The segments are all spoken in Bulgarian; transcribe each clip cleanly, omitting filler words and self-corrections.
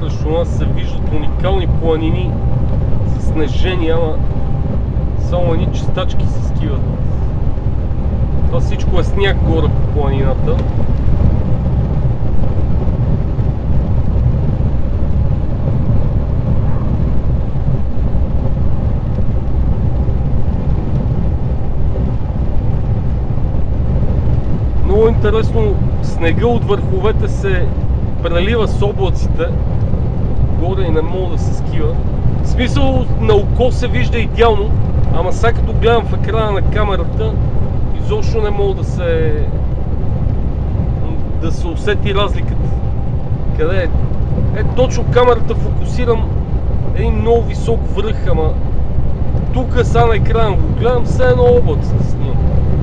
срещу нас се виждат уникални планини с снежени, ама само едни чистачки се скиват. Това всичко е сняг горе по планината. Много интересно, снега от върховете се прелива с облаците горе и не мога да се скива. В смисъл, на око се вижда идеално, ама сега като гледам в екрана на камерата, изобщо не мога да се усети разликата. Къде е? Точно камерата фокусирам един много висок връх, ама тук сега на екрана го гледам, все едно облаците снимам.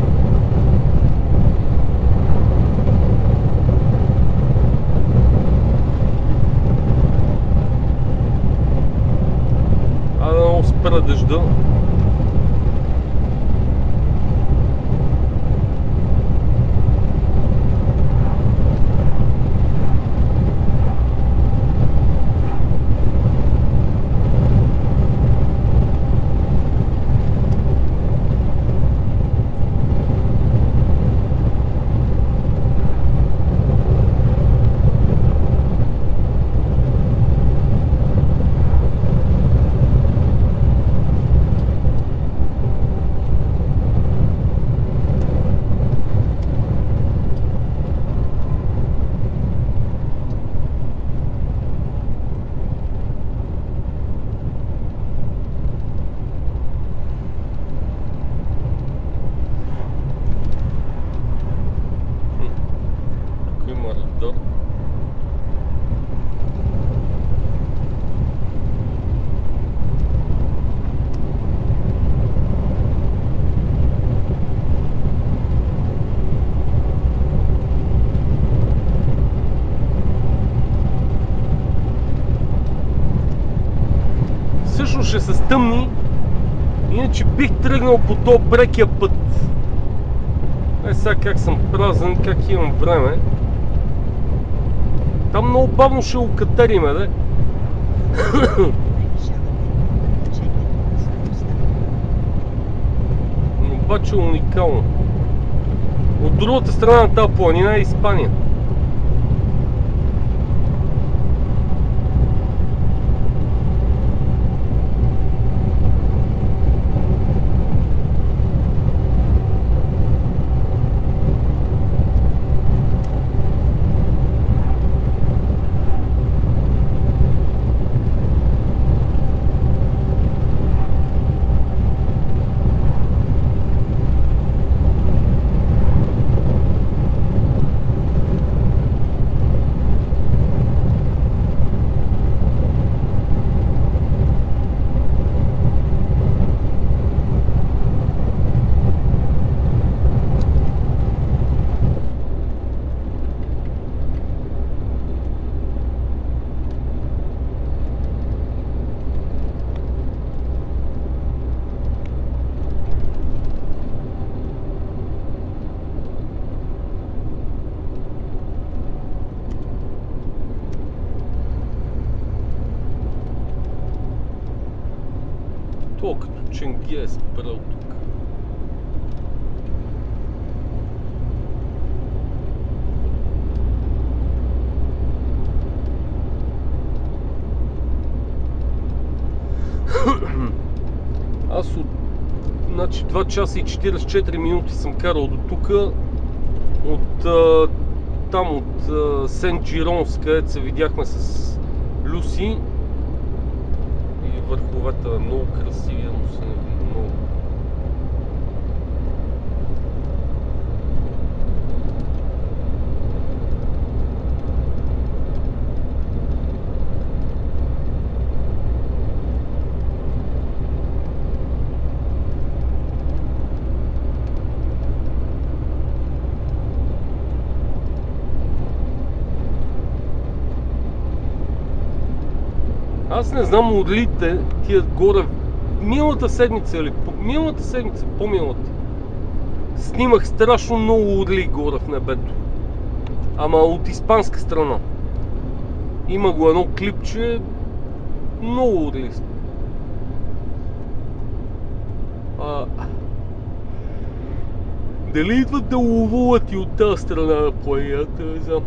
Спра дъжда. Ще се стъмни, иначе бих тръгнал по този брекия път. Сега как съм празен, как имам време. Там много бавно ще го катериме, да? Но обаче уникално. От другата страна на тази планина е Испания. То като Ченгия е спрял тук. Аз от 2 часа и 44 минути съм карал до тук. Там от Сен-Джиронс, където се видяхме с Люси. И върховете е много красиви, но се не види много. Аз не знам орлите, тия горе, миналата седмица или по-миналата, снимах страшно много орли горе в небето. Ама от испанска страна. Има го едно клипче, много отлично. Дали идват да ловуват и от тази страна на планината, не знам.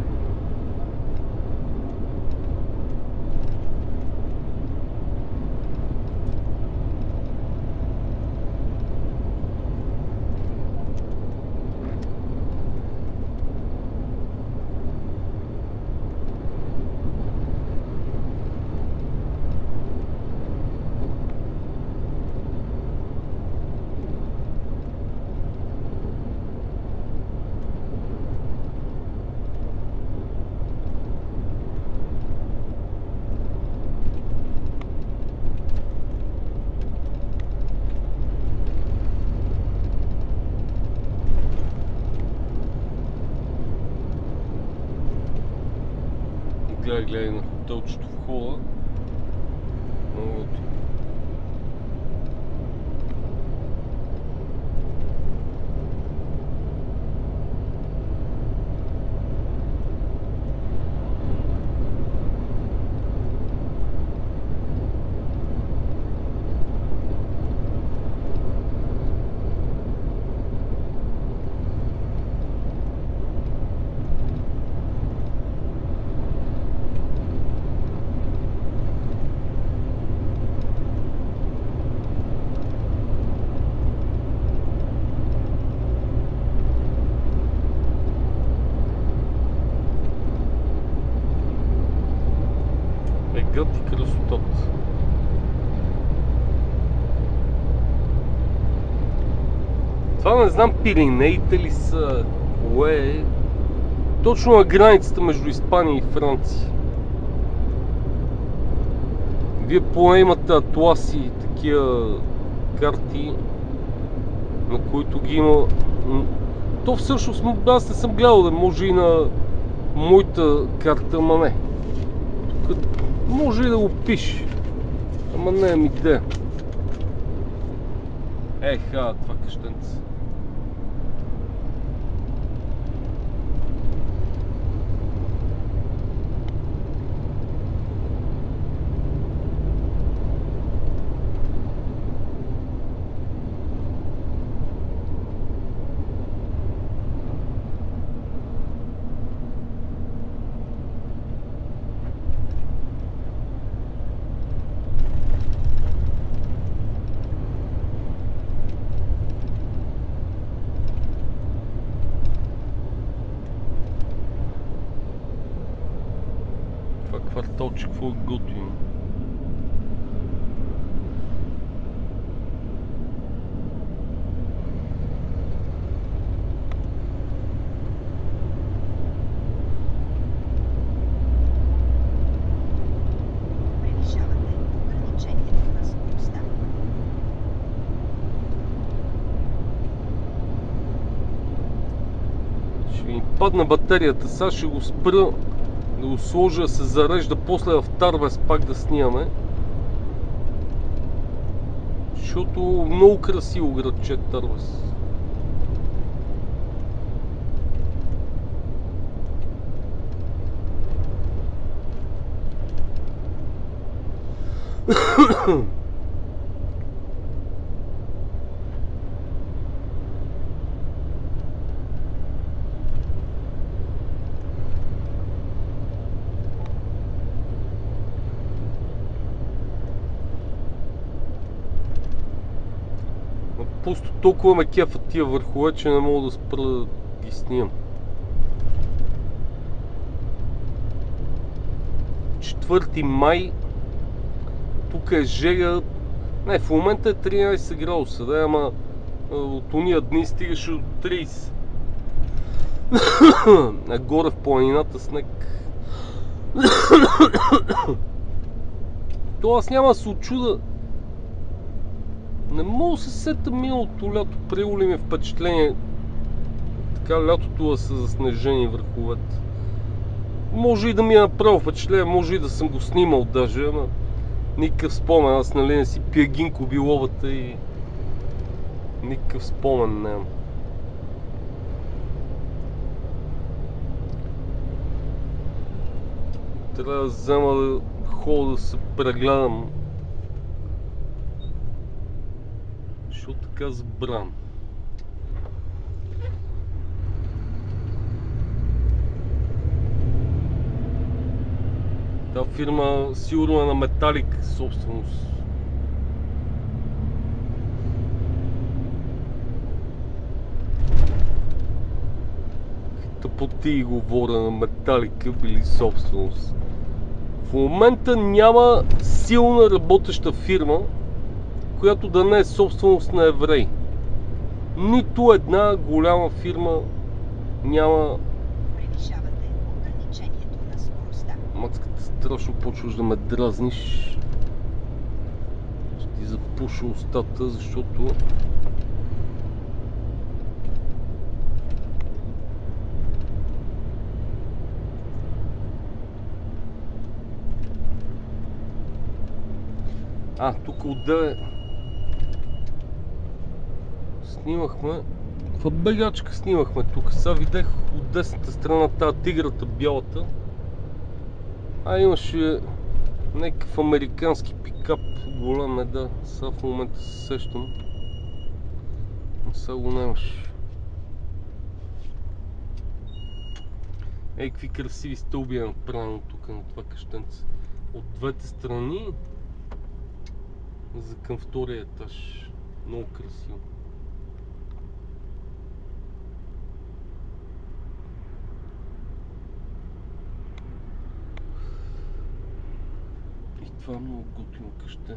Гледай на хотелчето в хола. Много. Град и красотата. Това не знам, Пиренеите ли са, кое е. Точно на границата между Испания и Франция. Вие поне имате атласи, такива карти, на които ги има. То всъщност аз не съм гледал, да може и на моята карта, ама не. Тук може и да го пише, ама не е ми идея. Еха, това къщенце. Кварталчик, какво е готино. Превишавате ограничението на скоростта. Ще ми падна батерията, сега ще го спра, да го сложа да се зарежда, после в Тарвес пак да снимаме. Защото много красиво градче Тарвес. Просто толкова ме кефат тия върхове, че не мога да спра да ги снимам. 4 май. Тук е жега. Не, в момента е 13 градуса, да, ама от уния дни стигаше до 30. А горе в планината снег. То аз няма да се очуда. Не мога да се сета миналото лято, приело ми впечатление така лятото да са заснежени върховете. Може и да ми е направил впечатление, може и да съм го снимал даже, ама никакъв спомен, аз нали не си пия гинко биловата и никакъв спомен нямам. Трябва да взема хода да се прегледам. Защо така забран? Та фирма сигурно е на Металик собственост. Тъпоти говоря, на Металика били собственост. В момента няма силна работеща фирма, която да не е собственост на евреи. Нито една голяма фирма няма. Превишавате ограничението на скоростта. Мацката, страшно почваш да ме дразниш. Ще ти запуша устата, защото тук отделе снимахме. В бегачка снимахме тук. Сега видях от десната страна тази тиграта, бялата. Имаше някакъв американски пикап. Голям е, да. Сега в момента се сещам. Но сега го нямаше. Какви красиви стълби е направено тук на това къщенце. От двете страни за към втория етаж. Много красиво. И това е много готино къще.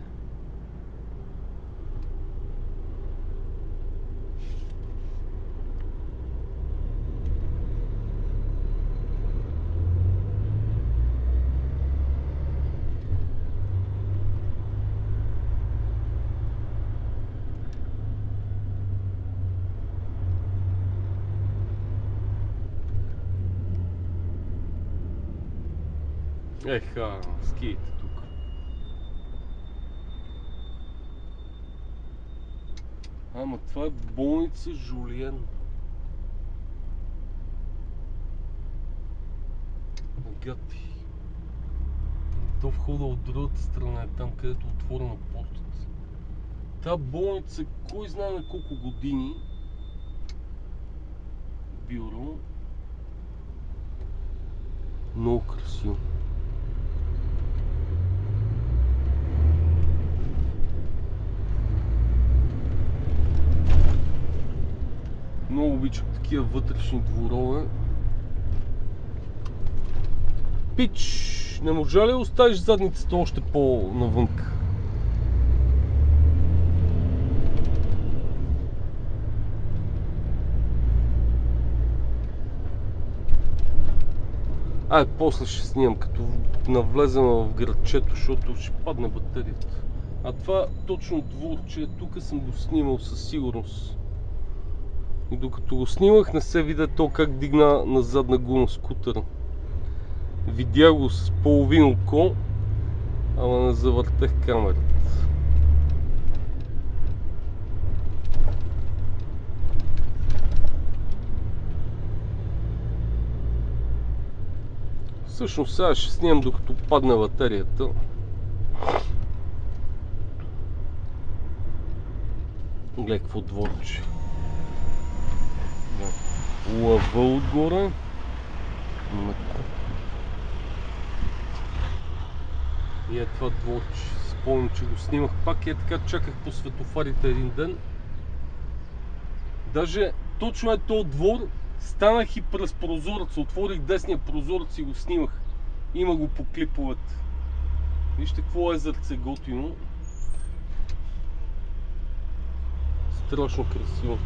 Скиите тук. Ама това е болница Жулиен. Гати. То входа от другата страна е там, където е отворена портата. Та болница, кой знае на колко години бюро. Много красиво. Много обичам такива вътрешни дворове. Пич, не можа ли оставиш задницата още по-навънка? После ще снимам, като навлезем в градчето, защото ще падне батерията. Това точно дворче, тук съм го снимал със сигурност. И докато го снимах, не се видя то как дигна на задна гума скутера. Видях го с половин око, ама не завъртех камерата. Всъщност сега ще снимам докато падне батерията. Гледай какво дворче. Лъва отгоре. И е това дворче. Спомням, че го снимах пак и така чаках по светофарите един ден. Даже точно е този двор. Станах и през прозореца, отворих десния прозорец и го снимах. Има го по клиповете. Вижте какво езерце готино. Страшно красиво.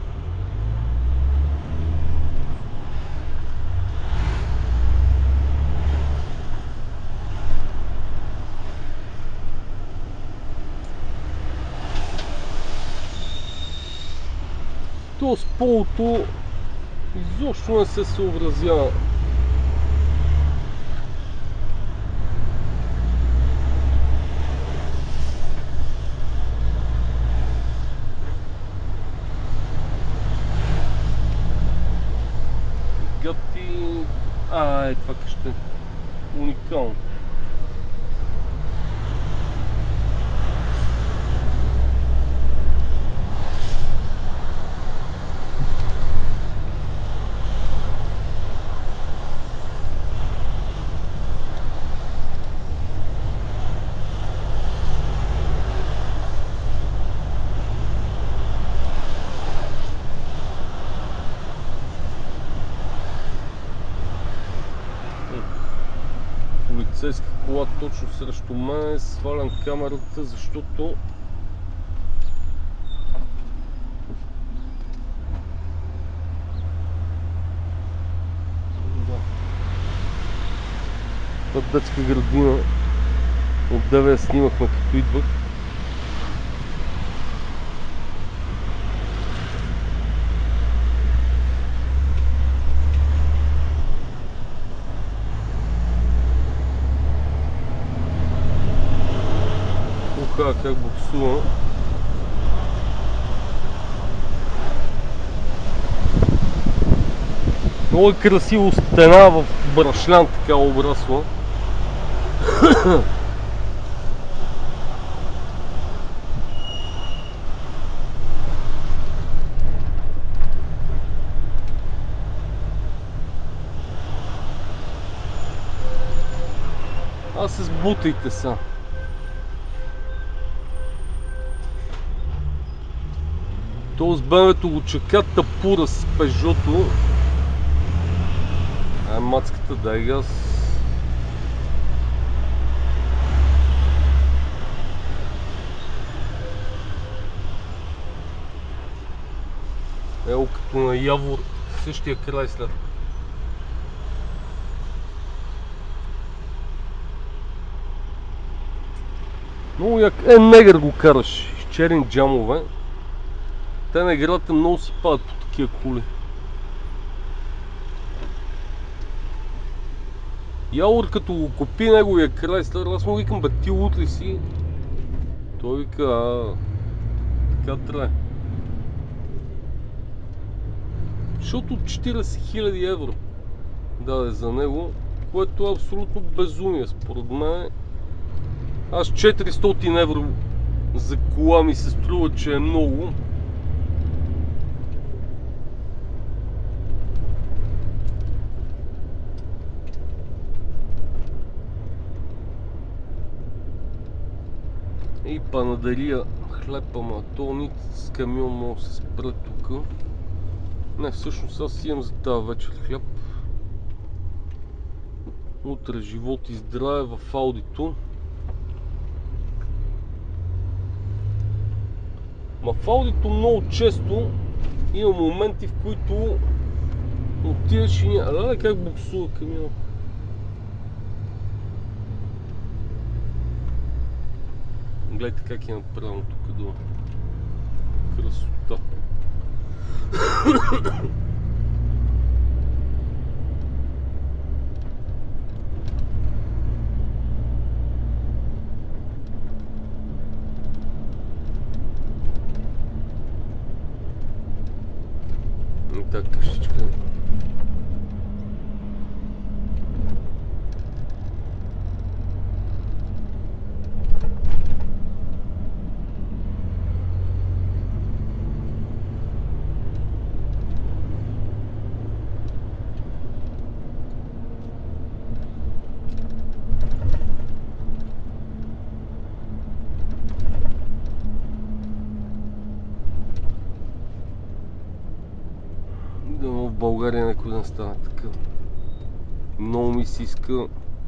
То с полото изобщо не се съобразява. Гати... това къще. Уникално. нормално. Полицейска кола точно срещу мен, свалям камерата, защото в детска градина отдеве я снимахме като идвах. Как буксува. Много е красиво, стена в брашлян така обрасла. Аз се сбутайте са. То с БМВ-то го чака тапура с Пежото. Ай, мацката, дай газ. Ево като на Явор, същия край след. Много як негър го караш, с черни джамове. Те на играта много си падат по такива коли. Явор като го купи неговия Крайслер, аз му викам, бе ти лут ли си? Той вика, така трябва. Защото 40 000 евро даде за него, което е абсолютно безумие според мен. Аз 400 евро за кола ми се струва, че е много. И панадария хлеб, ама то нито с камион може да се спре тук. Не, всъщност аз имам за тази вечер хляб. Утре живот и здраве в аудито. Ма в аудито много често има моменти, в които отидеш и няма. Гледай как буксува камион. Гледайте как е направено тук долу. Красота. И така къщичка. В България някой да не стане така. Много ми се иска.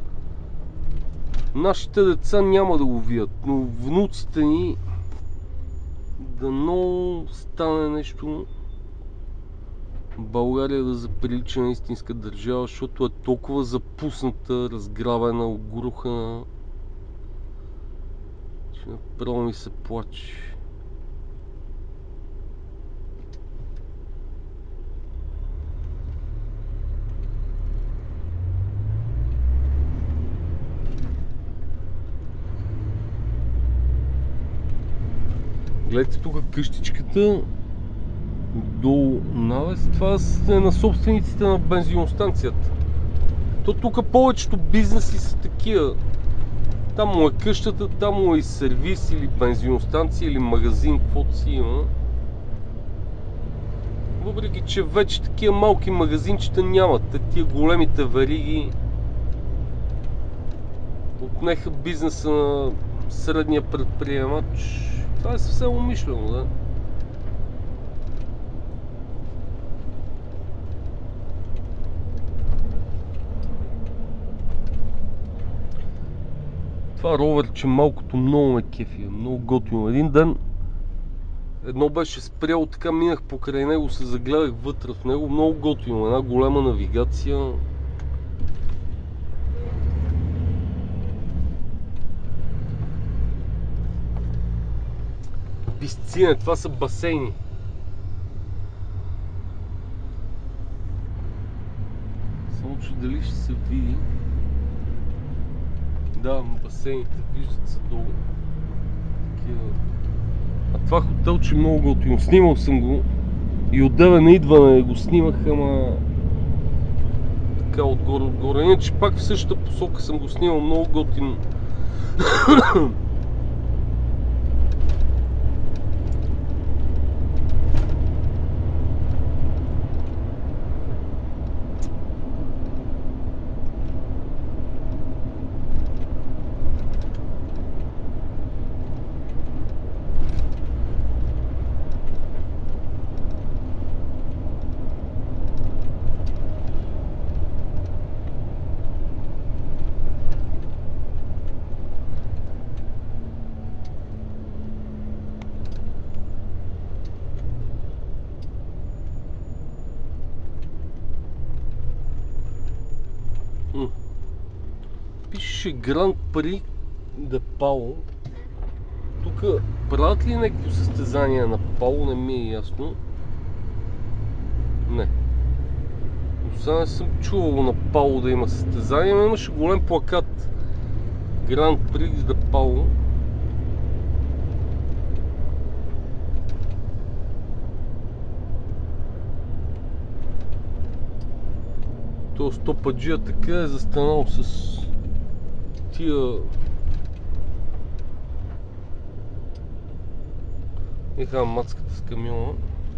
Нашите деца няма да го видят, но внуците ни дано стане нещо. България да заприлича на истинска държава, защото е толкова запусната, разграбена, огрухана, че направо ми се плаче. Гледайте тук къщичката, долу навес, това е на собствениците на бензиностанцията. То тук повечето бизнеси са такива. Там му е къщата, там му е и сервис или бензиностанция или магазин, каквото си има. Въпреки че вече такива малки магазинчета нямат. Тия големите вериги отнеха бизнеса на средния предприемач. Това е съвсем умишлено, да. Това роверче малкото много ме кефи, много готино. Един ден едно беше спряло, така минах покрай него, се загледах вътре в него, много готино, една голема навигация. Писцине, това са басейни. Само че дали ще се види. Да, басейните, виждат се долу. А това хотелче е много готино. Снимал съм го и отдеве на идване го снимах, ама така отгоре. Иначе пак в същата посока съм го снимал, много готино. Пише Гранд При де Пао. Тук правят ли някакво състезание на Пао, не ми е ясно. Не. Но сега не съм чувал на Пао да има състезание, но имаше голем плакат. Гранд При де Пао. То стопаджия така е застанал с тия еха мацката с камиона.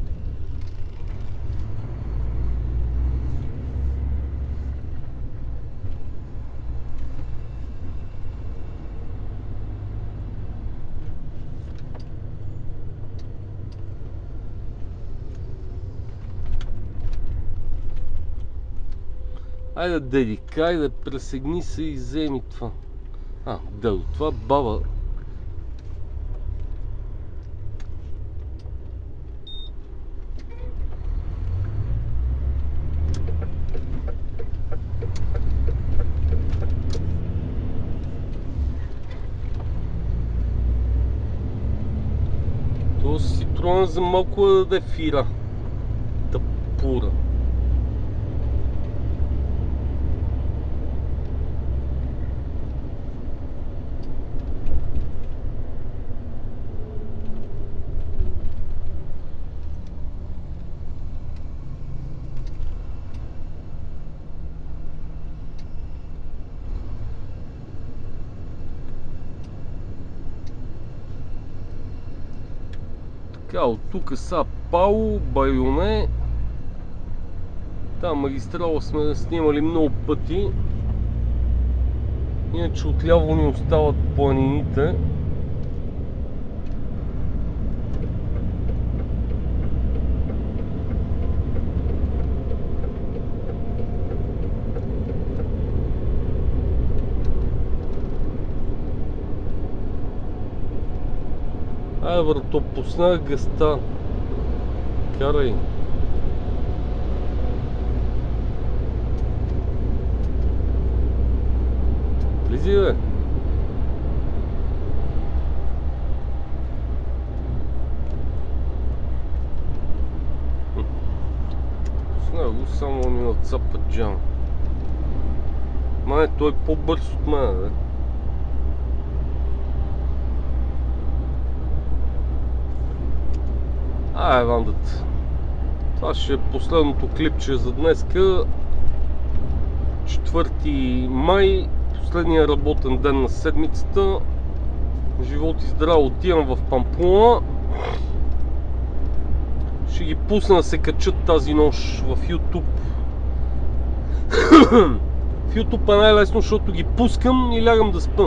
Айде, деди, айде, пресегни се и вземи това. Дедо, това баба. Този Ситроен за малко да даде фира. Тъпура. От тук са Пао, Байоне. Там магистрала сме снимали много пъти. Иначе отляво ни остават планините. Ай, брато, пуснах гъста. Карай. Влизи, бе. Пуснах го, само ми нацапа джам. Май, той е по-бърз от мен, бе. вандата. Това ще е последното клипче за днеска. 4 май, последния работен ден на седмицата. Живот и здраво, отивам в Памплона. Ще ги пусна да се качат тази нощ в YouTube. В YouTube е най-лесно, защото ги пускам и лягам да спа.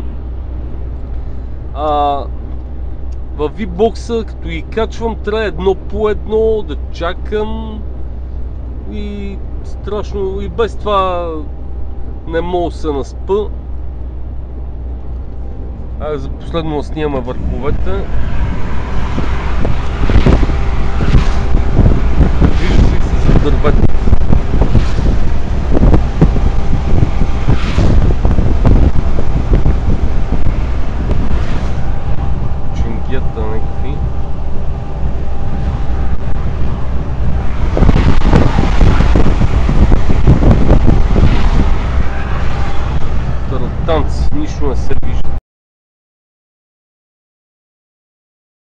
В V-Box-а, като ги качвам, трябва едно по едно да чакам и страшно, и без това не мога да се наспа. За последно снимаме върховете. Вижда се с дървета. Чингета някакви. Таратанци, нищо не се вижда.